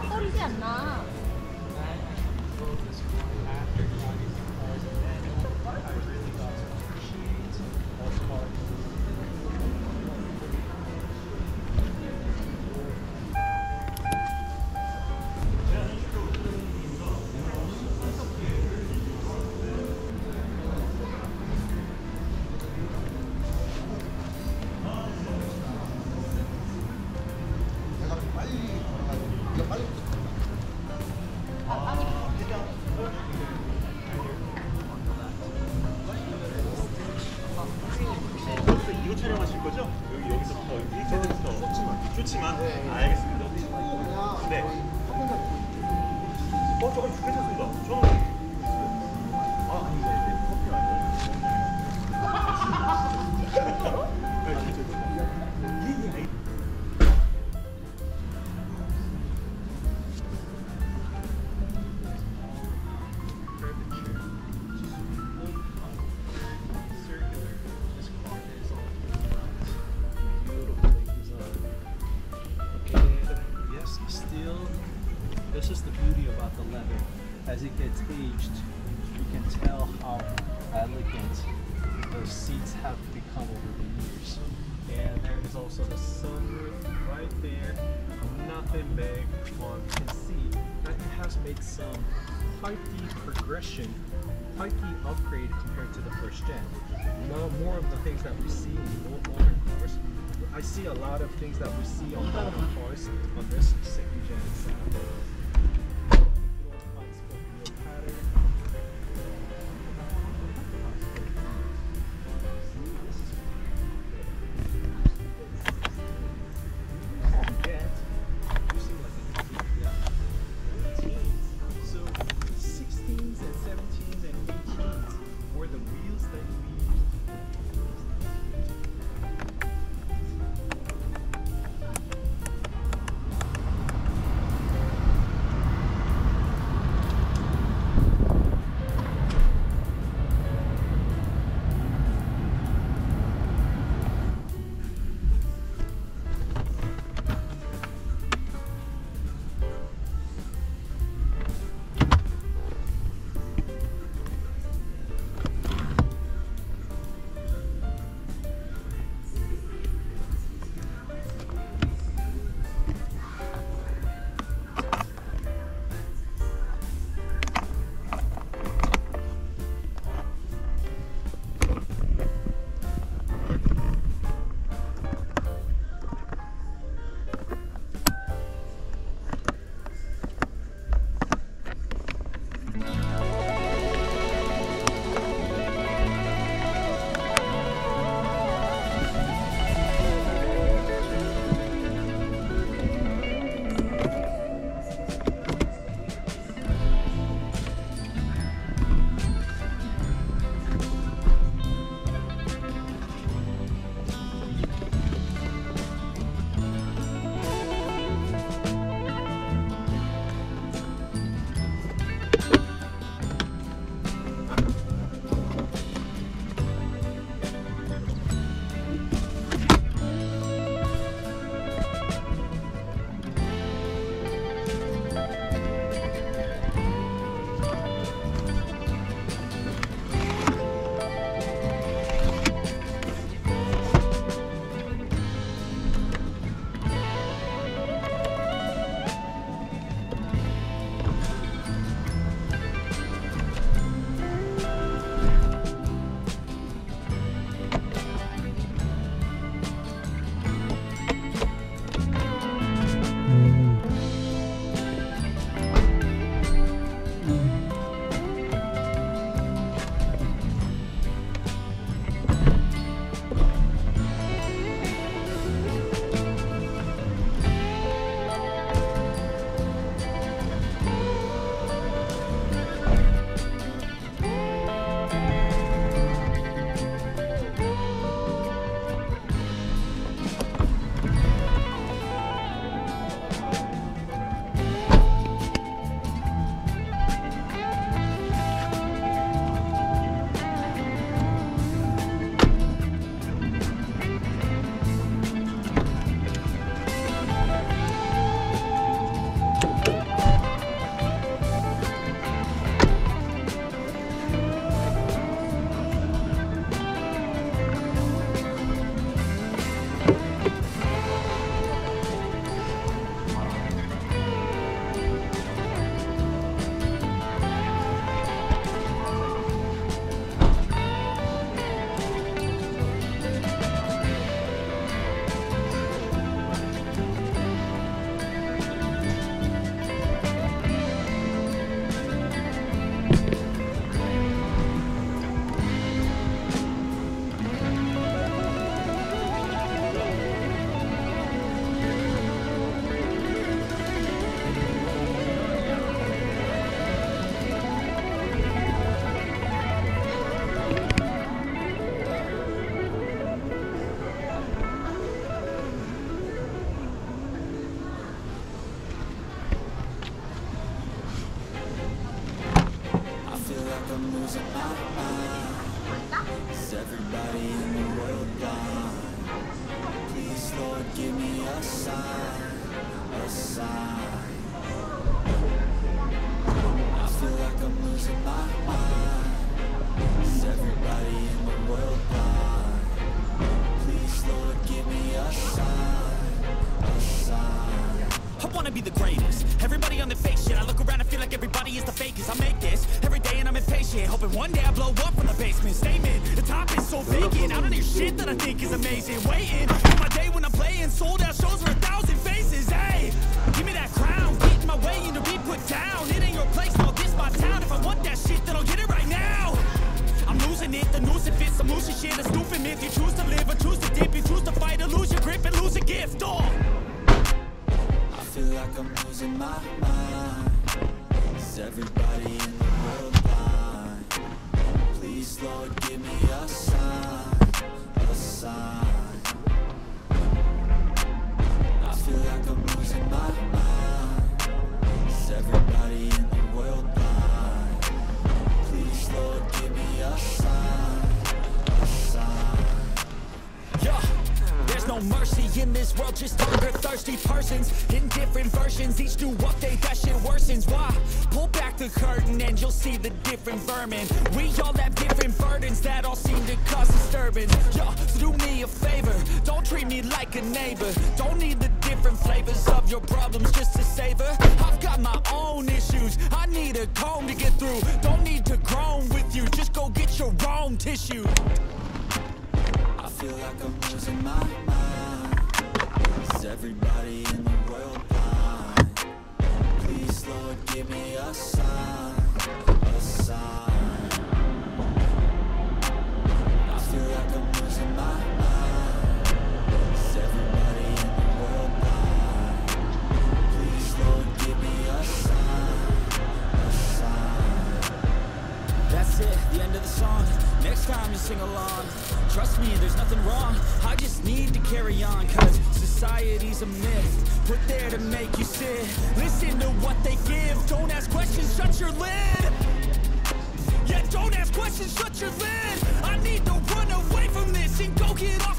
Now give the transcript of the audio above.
꺼리지 않나? 이거 촬영하실 거죠? 여기서부터 1세트부터 좋지만 알겠습니다. 네. 저거 괜찮습니다. 저는 This is the beauty about the leather. As it gets aged, you can tell how elegant the seats have become over the years. And there is also the sunroof right there. Nothing big. One can see that it has made some heighty progression, heighty upgrade compared to the first gen. More of the things that we see in older cars. I see a lot of things that we see on modern cars on this second gen Saturn. I'm losing my mind. Is everybody in the world blind? Please, Lord, give me a sign, a sign. I feel like I'm losing my mind. Is everybody in the world blind? Please, Lord, give me a sign, a sign. I wanna be the greatest. Everybody on the fake shit. I look around and feel like everybody is the fakest. I make this every day and I'm impatient, hoping one day I blow up from the basement. Statement, the top is so vacant. I don't hear shit that I think is amazing. Waiting for my day when I'm playing sold out shows for 1,000 faces. Hey, give me that crown, get in my way and to be put down. It ain't your place, no, this my town. If I want that shit, then I'll get it right now. I'm losing it, the noose it fits. I'm losing shit, a stupid myth. You choose to live or choose to dip. You choose to fight or lose your grip and lose a gift. I feel like I'm losing my mind. Is everybody in the world blind? Please, Lord, give me a sign, a sign. I feel like I'm losing my mind. Is everybody in the world blind? Please, Lord, give me a sign, a sign. Yeah, there's no mercy in this world, just hunger thirsty persons in different versions. Each new update, that shit worsens. Why? Pull back the curtain and you'll see the different vermin. We all have different burdens that all seem to cause disturbance. Yo, so do me a favor, don't treat me like a neighbor. Don't need the different flavors of your problems just to savor. I've got my own issues, I need a comb to get through. Don't need to groan with you, just go get your own tissue. I feel like I'm losing my mind. Is everybody in the world blind? Please, Lord, give me a sign, a sign. I feel like I'm losing my mind. Is everybody in the world blind? Please, Lord, give me a sign, a sign. That's it, the end of the song. Next time you sing along, trust me, there's nothing wrong. I just need to carry on, cause society's a myth, put there to make you sit. Listen to what they give, don't ask questions, shut your lid. Yeah, don't ask questions, shut your lid. I need to run away from this and go get on